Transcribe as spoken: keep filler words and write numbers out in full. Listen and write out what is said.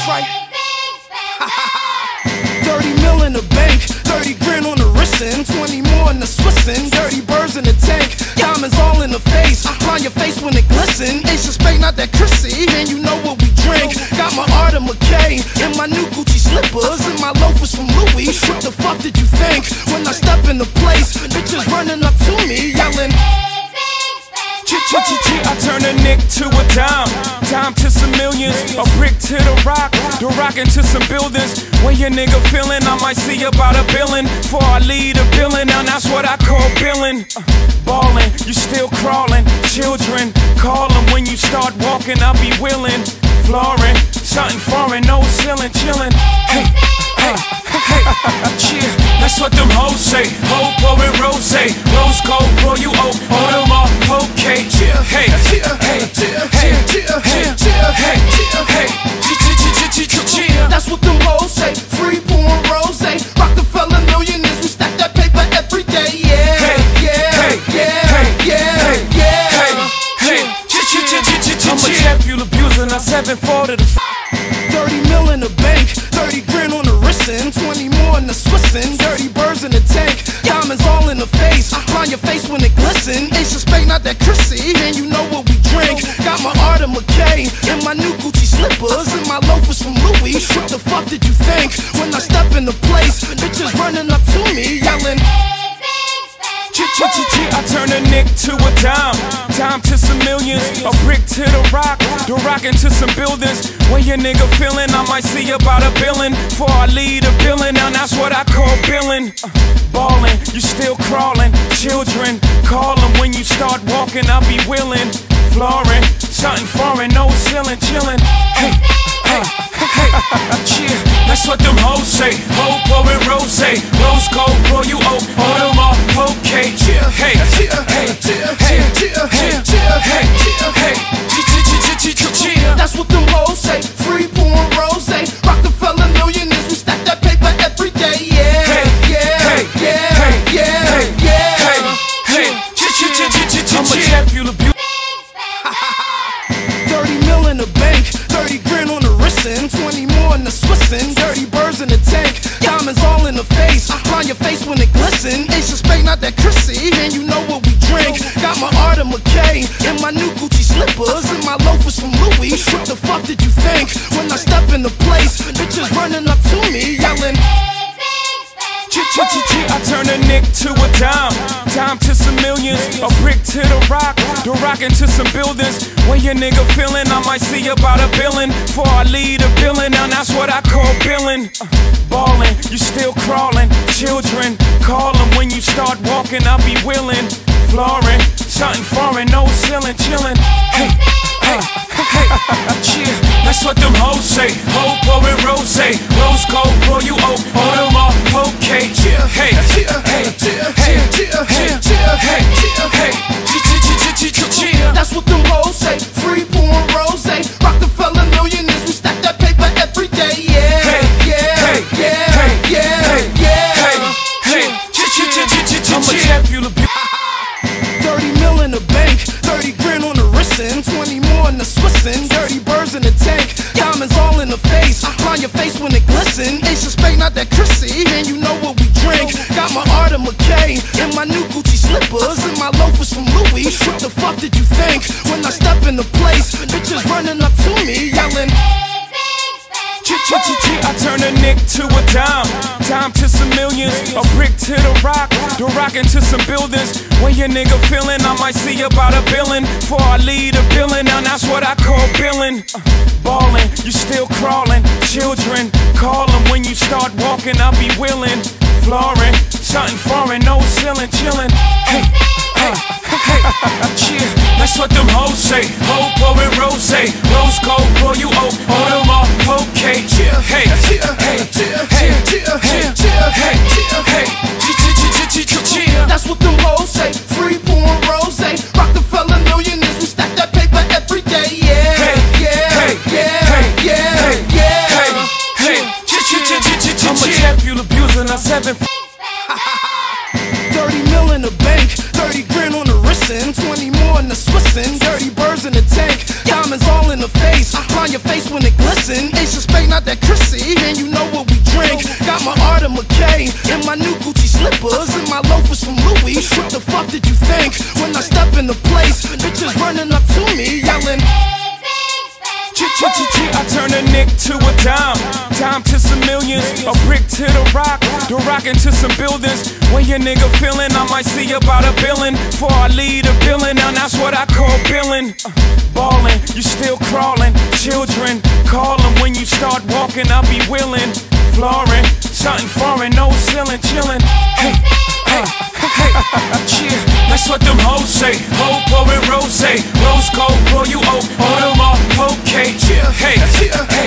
right. thirty mil in the bank, thirty grand on the wrist, and twenty more in the Swissin'. Dirty birds in the tank, diamonds all in the face. Find your face when it glisten. Ace of Spade, not that Chrissy, and you know what we drink. Got my Arda McKay and my new Gucci slippers and my loafers from Louis. What the fuck did you think when I step in the place? Bitches running up to me, yelling. I turn a nick to a dime, dime to some millions, a brick to the rock, the rock into some buildings. When your nigga feelin', I might see about a billin'. Before I lead a billin', now that's what I call billin'. uh, Ballin', you still crawlin', children call 'em. When you start walking, I'll be willin'. Floorin', something foreign, no ceiling, chillin'. Hey, hey, hey, yeah, that's what them hoes say. Ho, pouring rose, rose gold, roll you oak, all them all okay. Hey, hey, hey, hey, hey, hey, hey, that's what them hoes say. Free pouring rose, Rockefeller millionaires, we stack that paper every day. Yeah, yeah, yeah, yeah, yeah. I'm a champion abusing, I seven four to the thirty mil in the bank, thirty grand on the wrist, and twenty more in the Swissin'. Dirty birds in the tank, diamonds all in the face. Find your face when it glisten. Ace of Spade, not that Chrissy, and you know what we drink. Got my Arda McKay and my new Gucci slippers and my loafers from Louis. What the fuck did you think when I step in the place? Bitches running up to me, yelling. I turn a nick to a dime, dime to some millions, a brick to the rock, the rock into some buildings. When your nigga feelin', I might see about a billin'. Before I lead a billin', now that's what I call billin'. uh, Ballin', you still crawlin', children call 'em. When you start walking, I'll be willin'. Floorin', something foreign, no ceiling, chillin'. Hey, hey, hey, yeah, that's what them hoes say. Ho, pouring rose, rose gold, roll you oak, all them all okay. Hey, hey, hey, hey, hey, hey, hey, that's what them hoes say. Free pouring rose, Rockefeller millionaires, we stack that paper every day. Yeah, yeah, yeah, yeah, yeah. I'm a champion abuse. thirty mil in the bank, thirty grand on the wrist, and twenty more in the Swissin'. Dirty birds in the tank, diamonds all in the face. Find your face when it glisten. Ace of Spade, not that Chrissy, and you know what we drink. Got my Arda McKay and my new Gucci slippers and my loafers from Louis. What the fuck did you think when I step in the place? Bitches running up to me, yelling. I turn a nick to a dime, dime to some millions, a brick to the rock, the rock into some buildings. When your nigga feelin', I might see about a billin'. Before I lead a billin', now that's what I call billin'. uh, Ballin', you still crawlin', children call 'em. When you start walking, I'll be willin'. Floorin', something foreign, no ceiling, chillin'. Hey, hey, hey, yeah, that's what them hoes say. Ho, pouring rose, rose gold, roll you oak, all them all okay. Hey, hey, hey, hey, hey, hey, that's what them hoes say. Free pouring rose, Rockefeller millionaires, we stack that paper every day. Yeah, yeah, yeah, yeah, yeah. I'm a champion abuse. thirty mil in the bank, thirty grand on the wrist, and twenty more in the Swissin'. Dirty birds in the tank, diamonds all in the face. Find your face when it glisten. Ace of Spade, not that Chrissy, and you know what we drink. Got my Arda McKay and my new Gucci slippers and my loafers from Louis. What the fuck did you think when I step in the place? Bitches running up to me, yelling. I turn a nick to a dime, dime to some millions, a brick to the rock, the rock into some buildings. When your nigga feelin', I might see about a billin'. Before I lead a billin', now that's what I call billin'. uh, Ballin', you still crawlin', children call 'em. When you start walking, I'll be willin'. Floorin', something foreign, no ceiling, chillin'. Hey, hey, hey, yeah, that's what them hoes say. Ho, pouring rose, rose gold, roll you oak, all them all okay. Hey, hey, hey, hey, hey, hey, hey, that's what them hoes say. Free pouring rose, Rockefeller millionaires, we stack that paper every day. Yeah, yeah, yeah, yeah, yeah. I'm a champion abusing, I seven. thirty mil in the bank, thirty grand on the wrist, and twenty more in the Swissin'. Dirty birds in the tank, diamonds all in the face. Find your face when it glisten. Ace of Spade, not not that Chrissy, and you know what we drink. Got my Arda McKay and my new Gucci slippers and my loafers from Louis. What the fuck did you think when I step in the place? Bitches running up to me yelling. I turn a nick to a dime, dime to some millions, a brick to the rock, the rock into some buildings. When your nigga feeling, I might see about a billion before I lead a billion. Now that's what I call billing. Uh, ballin', you still crawling, children callin'. When you start walking, I'll be willing. Flooring, something foreign, no ceiling, chillin'. Hey, hey, hey, yeah, that's what them hoes say. Ho, pouring rose, rose gold, roll you oak, Audemars, okay. Hey, hey.